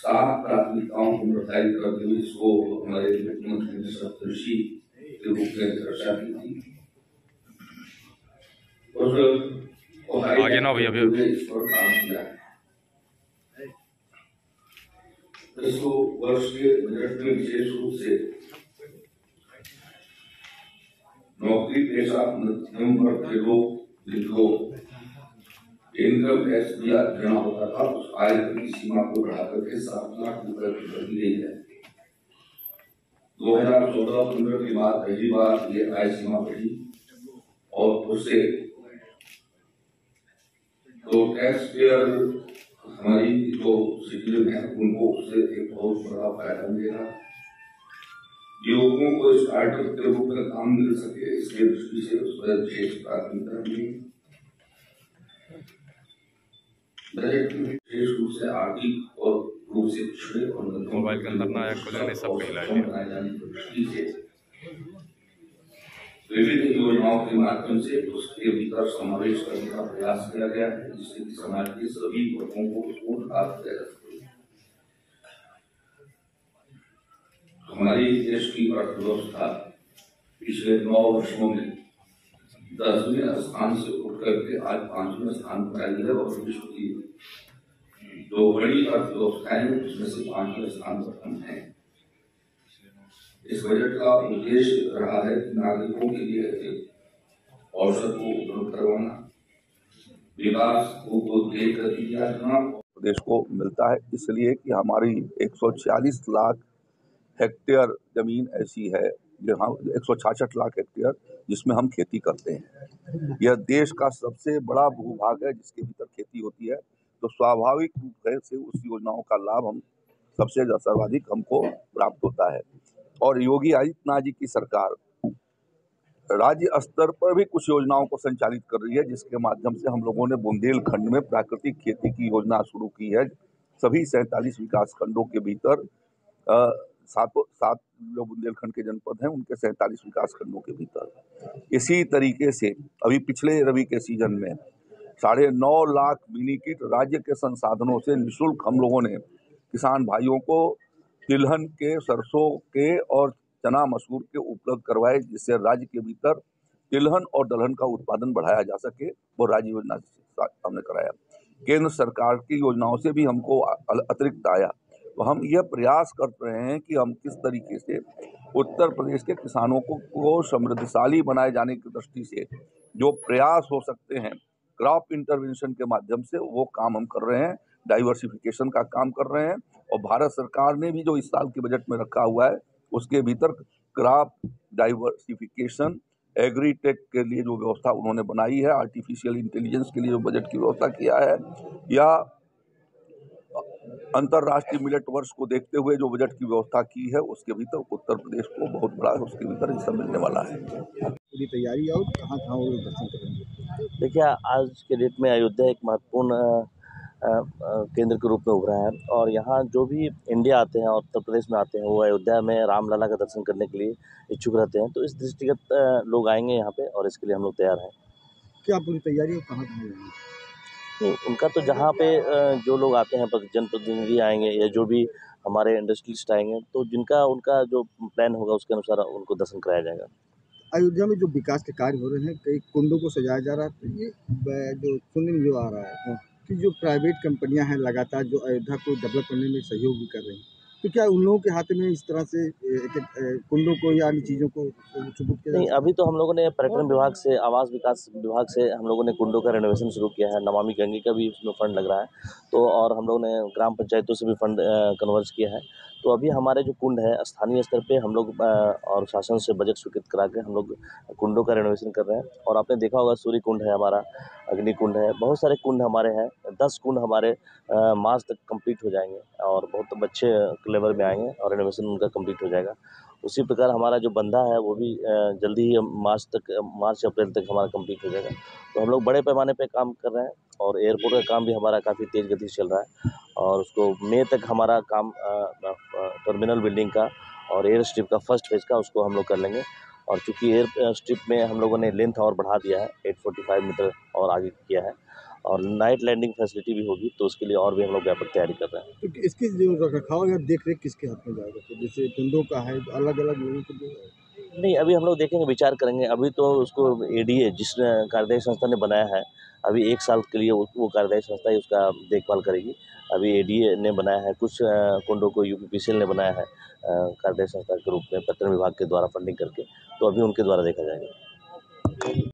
सात प्राथमिकताओं को निर्धारित करते हुए इसको हमारे मुख्यमंत्री ने सप्तऋषि के रूप में चर्चा की थी। आगे ना भैया इस पर काम किया है। इसको वर्ष के बजट में विशेष रूप से नौकरी पेशा मध्यम वर्ग के लोग जिनको इनकम टैक्स दिया देना होता था, उस आय की सीमा को बढ़ाकर के 7 लाख रुपए कर दी गई है। 2014-15 के बाद पहली बार ये आय सीमा बढ़ी और उससे तो टैक्स पेयर हमारी जो सिटीजन है उनको उससे एक बहुत बड़ा फायदा मिलेगा। युवकों को स्टार्टअप के रूप में काम मिल सके, इसके दृष्टि से उस पर विशेष प्राथमिकता मिली। बजट में विशेष रूप से आर्थिक और रूप से पिछड़े और मोबाइल के अंदर ना आया खुलने सब बनाए जाने की दृष्टि से विभिन्न योजनाओं के माध्यम से उसके भीतर समावेश करने का प्रयास किया गया है, जिससे कि समाज के सभी वर्गों को पूर्ण लाभ दिया जा सके। हमारी देश की अर्थव्यवस्था पिछले 9 वर्षों में 10वें स्थान से उठ करके आज 5वें स्थान पर आई है और विश्व की जो बड़ी अर्थव्यवस्थाएं उसमें से 5वें स्थान पर हम हैं। इस बजट का उद्देश्य रहा है कि नागरिकों के लिए एक अवसर को उपलब्ध करवाना, विकास को तेज गति दिया जाना प्रदेश को मिलता है, इसलिए कि हमारी 146 लाख हेक्टेयर जमीन ऐसी है जहाँ 166 लाख हेक्टेयर जिसमें हम खेती करते हैं। यह देश का सबसे बड़ा भूभाग है जिसके भीतर खेती होती है, तो स्वाभाविक रूप से उस योजनाओं का लाभ हम सबसे सर्वाधिक हमको प्राप्त होता है। और योगी आदित्यनाथ जी की सरकार राज्य स्तर पर भी कुछ योजनाओं को संचालित कर रही है, जिसके माध्यम से हम लोगों ने बुंदेलखंड में प्राकृतिक खेती की योजना शुरू की है। सभी 47 विकास खंडों के भीतर 7 जो बुंदेलखंड के जनपद हैं उनके 47 विकास खंडों के भीतर इसी तरीके से अभी पिछले रबी के सीजन में 9.5 लाख मिनी किट राज्य के संसाधनों से निःशुल्क हम लोगों ने किसान भाइयों को तिलहन के, सरसों के और चना मसूर के उपलब्ध करवाए, जिससे राज्य के भीतर तिलहन और दलहन का उत्पादन बढ़ाया जा सके। वो राज्य योजना से हमने कराया। केंद्र सरकार की योजनाओं से भी हमको अतिरिक्त आया। तो हम यह प्रयास कर रहे हैं कि हम किस तरीके से उत्तर प्रदेश के किसानों को समृद्धशाली बनाए जाने की दृष्टि से जो प्रयास हो सकते हैं क्रॉप इंटरवेंशन के माध्यम से, वो काम हम कर रहे हैं। डाइवर्सिफिकेशन का काम कर रहे हैं और भारत सरकार ने भी जो इस साल के बजट में रखा हुआ है उसके भीतर क्रॉप डाइवर्सिफिकेशन, एग्रीटेक के लिए जो व्यवस्था उन्होंने बनाई है, आर्टिफिशियल इंटेलिजेंस के लिए जो बजट की व्यवस्था किया है, या अंतर्राष्ट्रीय मिलेट वर्ष को देखते हुए जो बजट की व्यवस्था की है, उसके भीतर उत्तर प्रदेश को बहुत बड़ा उसके भीतर हिस्सा मिलने वाला है। पूरी तैयारी और कहाँ वो दर्शन करेंगे? देखिए, आज के डेट में अयोध्या एक महत्वपूर्ण केंद्र के रूप में उभरा है और यहाँ जो भी इंडिया आते हैं और उत्तर प्रदेश में आते हैं वो अयोध्या में रामलला का दर्शन करने के लिए इच्छुक रहते हैं। तो इस दृष्टिगत लोग आएंगे यहाँ पे और इसके लिए हम लोग तैयार हैं। क्या पूरी तैयारी कहाँ जाएंगे? तो उनका तो जहाँ पे जो लोग आते हैं, जनप्रतिनिधि आएंगे या जो भी हमारे इंडस्ट्रियलिस्ट आएंगे, तो जिनका उनका जो प्लान होगा उसके अनुसार उनको दर्शन कराया जाएगा। अयोध्या में जो विकास के कार्य हो रहे हैं, कई कुंडों को सजाया जा रहा है, तो ये जो सुनने में जो आ रहा है कि जो प्राइवेट कंपनियां हैं लगातार जो अयोध्या को डेवलप करने में सहयोग भी कर रही हैं, तो क्या उन लोगों के हाथ में इस तरह से कुंडों को या अन्य चीज़ों को सबूत किया? नहीं, अभी तो हम लोगों ने पर्यटन विभाग से, आवास विकास विभाग से हम लोगों ने कुंडों का रेनोवेशन शुरू किया है। नमामि गंगे का भी उसमें फंड लग रहा है, तो और हम लोगों ने ग्राम पंचायतों से भी फंड कन्वर्ज किया है। तो अभी हमारे जो कुंड है स्थानीय स्तर पे हम लोग और शासन से बजट स्वीकृत करा के हम लोग कुंडों का रेनोवेशन कर रहे हैं। और आपने देखा होगा सूर्य कुंड है हमारा, अग्नि कुंड है, बहुत सारे कुंड हमारे हैं। 10 कुंड हमारे मार्च तक कंप्लीट हो जाएंगे और बहुत अच्छे लेवल में आएंगे और रेनोवेशन उनका कंप्लीट हो जाएगा। उसी प्रकार हमारा जो बंधा है वो भी जल्दी ही मार्च अप्रैल तक हमारा कंप्लीट हो जाएगा। तो हम लोग बड़े पैमाने पे काम कर रहे हैं और एयरपोर्ट का काम भी हमारा काफ़ी तेज़ गति से चल रहा है और उसको मई तक हमारा काम टर्मिनल बिल्डिंग का और एयर स्ट्रिप का फर्स्ट फेज़ का उसको हम लोग कर लेंगे। और चूँकि एयर स्ट्रिप में हम लोगों ने लेंथ और बढ़ा दिया है, 845 मीटर और आगे किया है और नाइट लैंडिंग फैसिलिटी भी होगी, तो उसके लिए और भी हम लोग व्यापक तैयारी कर रहे हैं। तो इसकी जो रख-रखाव या देख-रेख किसके हाथ में जाएगा? तो जैसे कुंडों का है, तो अलग-अलग लोगों को नहीं, अभी हम लोग देखेंगे, विचार करेंगे। अभी तो उसको एडीए जिस कार्यदायी संस्था ने बनाया है, अभी 1 साल के लिए वो कार्यदायी संस्था ही उसका देखभाल करेगी। अभी एडीए ने बनाया है, कुछ कुंडों को यूपीपीसीएल ने बनाया है कार्यदायी संस्था के रूप में पत्तन विभाग के द्वारा फंडिंग करके, तो अभी उनके द्वारा देखा जाएगा।